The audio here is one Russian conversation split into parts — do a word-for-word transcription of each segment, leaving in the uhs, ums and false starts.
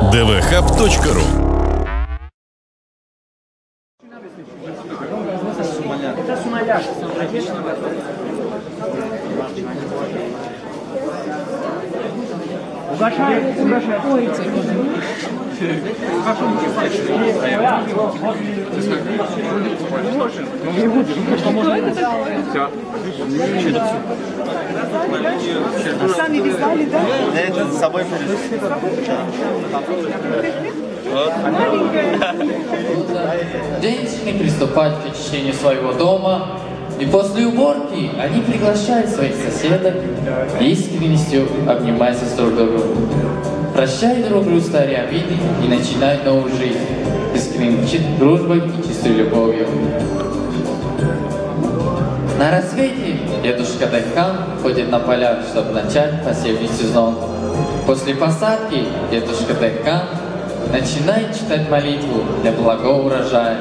дэ вэ хаб точка ру. Это смоляк. Угошает, угошает. Ой, сами вязали, да? Это с собой привезли. Женщины приступают к очищению своего дома, и после уборки они приглашают своих соседок и искренностью обнимаются с друг другом. Прощают друг другу старые обиды и начинают новую жизнь, искренней дружбой и чистой любовью. На рассвете дедушка Дайхан ходит на поля, чтобы начать посевный сезон. После посадки дедушка Дайхан начинает читать молитву для благого урожая.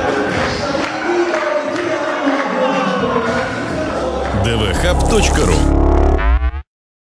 дэ вэ хаб точка ру.